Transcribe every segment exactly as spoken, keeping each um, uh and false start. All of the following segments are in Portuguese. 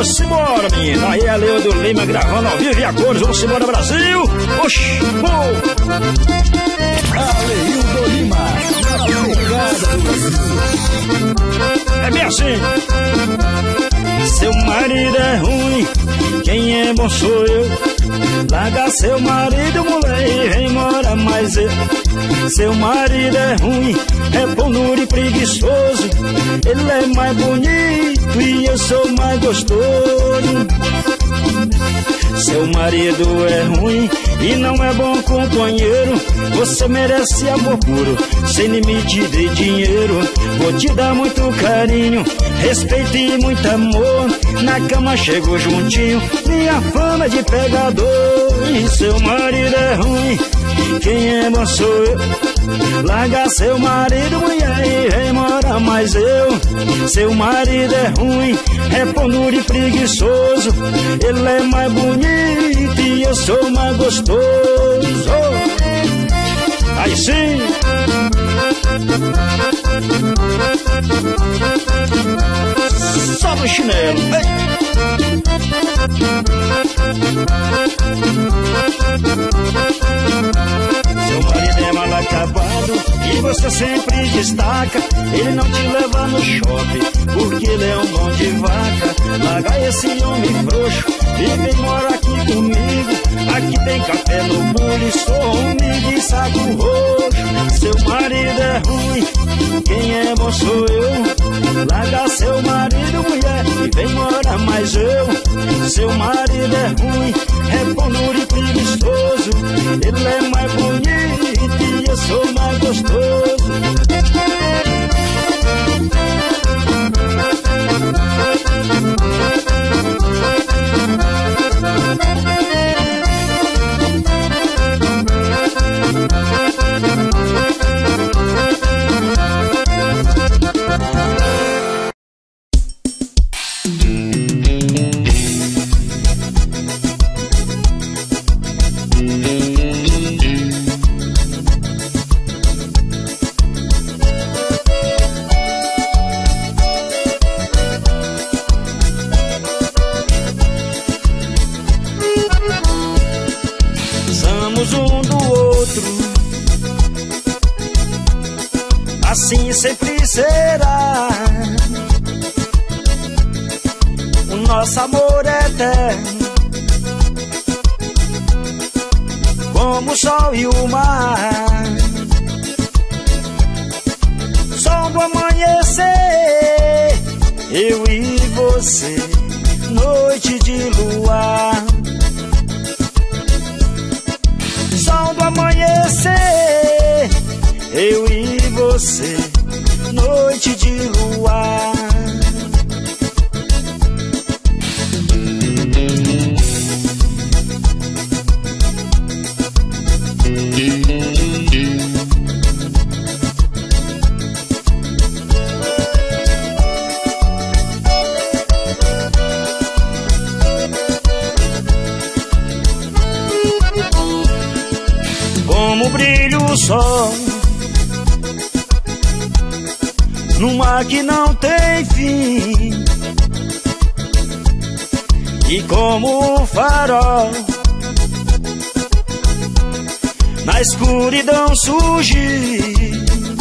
Vamos embora, menina. Aí a Leo do Lima gravando ao vivo e a cores. Vamos embora, Brasil. Oxi, pô. Aleildo Lima, na pegada do Brasil. É bem assim. Seu marido é ruim, quem é bom sou eu. Larga seu marido, mulher, e vem morar mais eu. Seu marido é ruim, é ponuro e preguiçoso. Ele é mais bonito e eu sou mais gostoso. Seu marido é ruim e não é bom companheiro. Você merece amor puro, sem limite de dinheiro. Vou te dar muito carinho, respeito e muito amor. Na cama chego juntinho, minha fama é de pegador. E seu marido é ruim, quem é bom sou eu. Larga seu marido, mulher, e vem morar mais eu. Seu marido é ruim, é ponuro e preguiçoso. Ele é mais bonito e eu sou mais gostoso. Aí sim. Só no chinelo. Ei. Seu marido é mal acabado e você sempre destaca. Ele não te leva no shopping porque ele é um mão de vaca. Larga esse homem frouxo e vem morar aqui comigo. Aqui tem café no bule, sou um de saco roxo. Seu marido é ruim, quem é bom sou eu. Larga seu marido, mulher, e vem morar mais eu. Seu marido é ruim, é ponuro e preguiçoso. Ele é mais bonito e eu sou mais gostoso. Assim sempre será. O nosso amor é eterno, como o sol e o mar. Sol do amanhecer, eu e você, noite de luar. Sol do amanhecer, eu e você, noite de luar. Como brilha o sol no mar que não tem fim, e como um farol na escuridão surgir.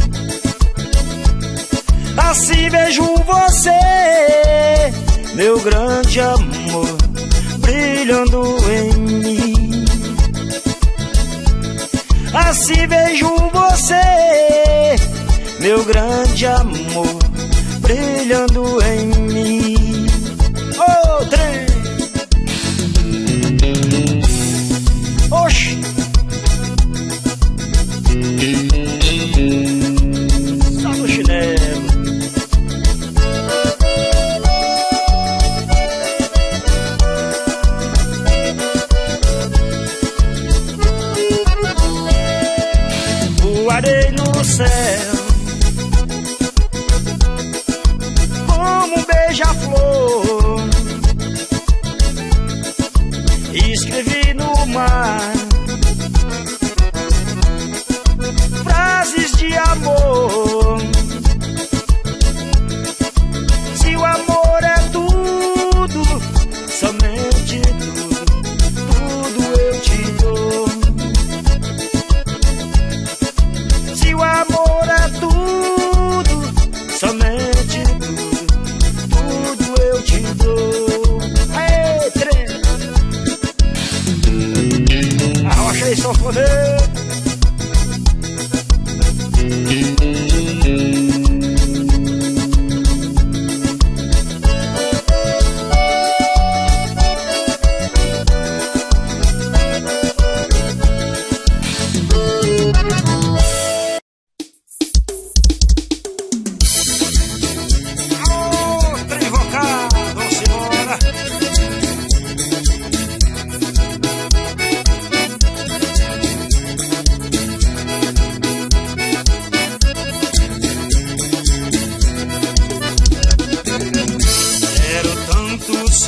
Assim vejo você, meu grande amor, brilhando em mim. Assim vejo você, meu grande amor, brilhando em mim. Oh, trem! Oxi! Só no chinelo. Voarei no céu como um beija-flor, escrevi no mar frases de amor. Se o amor é tudo,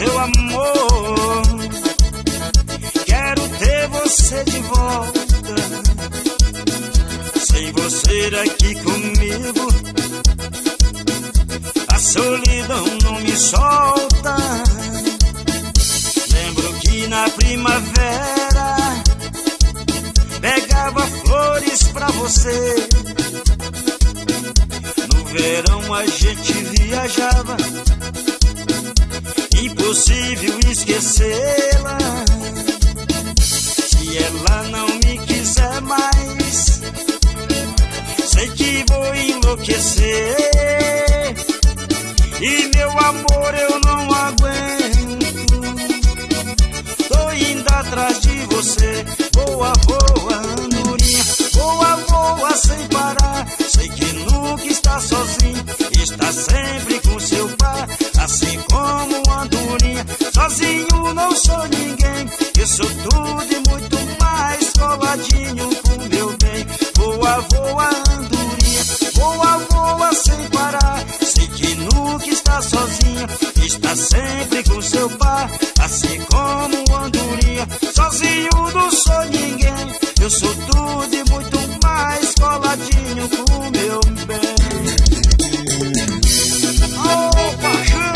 seu amor. Quero ter você de volta, sem você aqui comigo. A solidão não me solta. Lembro que na primavera pegava flores pra você. No verão a gente viajava, impossível esquecê-la. Se ela não me quiser mais, sei que vou enlouquecer. E meu amor eu não aguento, tô indo atrás de você. Voa, voa, andorinha, voa, voa sem parar. Sei que nunca está sozinho, está sempre com seu par. Assim como andorinha, sozinho não sou ninguém. Eu sou tudo e muito mais, coladinho com meu bem. Voa, voa, andorinha, voa, voa sem parar. Sei que nunca está sozinha, está sempre com seu par. Assim como andorinha, sozinho não sou ninguém. Eu sou tudo e muito mais, coladinho com meu bem. Oh, paixão!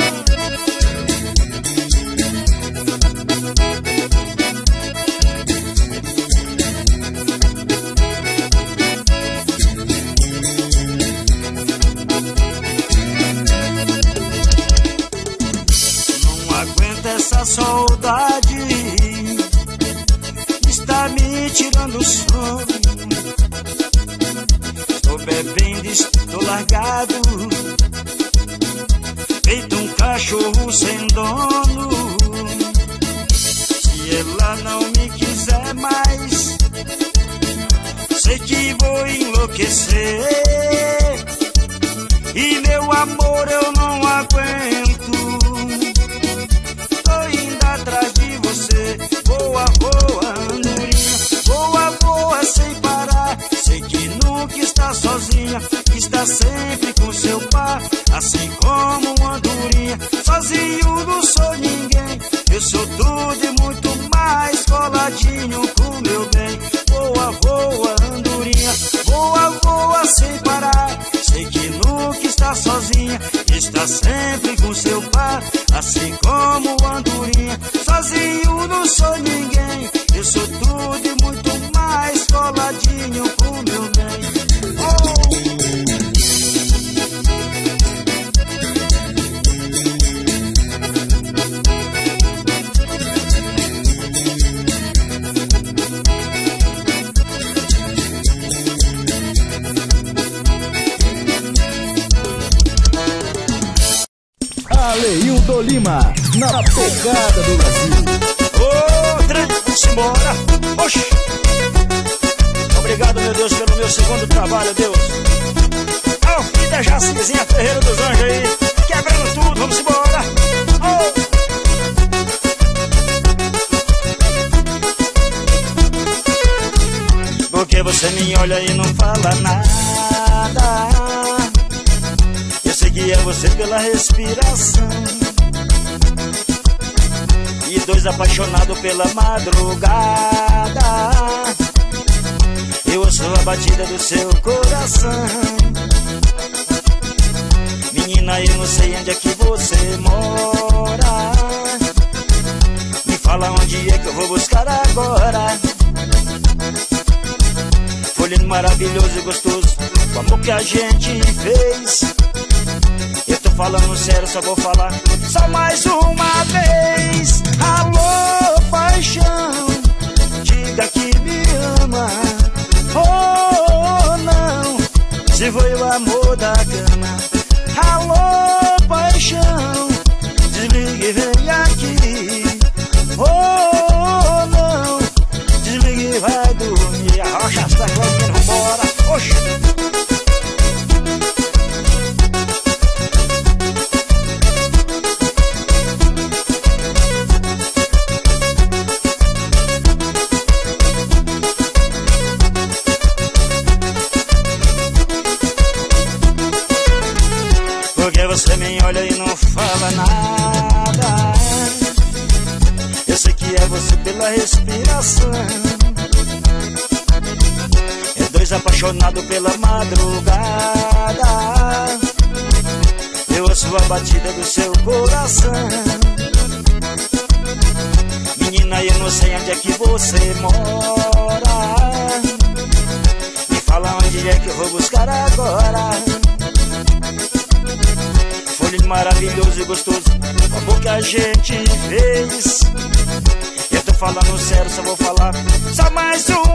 Não aguento essa saudade, está me tirando o sono. Estou bebendo, estou largado, feito um cachorro sem dono. Se ela não me quiser mais, sei que vou enlouquecer. E meu amor eu não aguento, tô indo atrás de você. Voa, voa, andorinha, voa, voa sem parar. Sei que nunca está sozinha, está sempre com seu par. Assim como andorinha, sozinho não sou ninguém. Eu sou tudo e muito mais, coladinho com meu bem. Voa, voa, andorinha, voa, voa sem parar. Sei que nunca está sozinha, está sempre com seu par. Assim como andorinha, sozinho não sou ninguém. Eu sou tudo e muito mais, coladinho com meu bem. Oh! Aleildo Lima, na pegada do Brasil. Ô, trem, vamos embora. Oxi. Obrigado, meu Deus, pelo meu segundo trabalho, Deus. Ó, filho da Jacizinha Ferreira dos Anjos aí, quebrando tudo, vamos embora. Oh. Porque você me olha e não fala nada. Eu seguia você pela respiração, e dois apaixonados pela madrugada. Eu ouço a batida do seu coração. Menina, eu não sei onde é que você mora. Me fala onde é que eu vou buscar agora. Foi lindo, maravilhoso e gostoso o amor que a gente fez. Eu tô falando sério, só vou falar só mais uma vez. Alô, paixão, diga que me ama. Oh, não, se foi o amor da cama. Alô, paixão, desligue e vem aqui. Oh, não, desligue e vai dormir. Arrocha as teclas, menino, vambora. Oxi. Você me olha e não fala nada. que é você pela respiração. É dois apaixonados pela madrugada. Eu ouço a batida do seu coração. Menina, eu não sei onde é que você mora. Me fala onde é que eu vou buscar agora. Foi lindo, maravilhoso e gostoso o amor que a gente fez. Eu tô falando sério, só vou falar só mais uma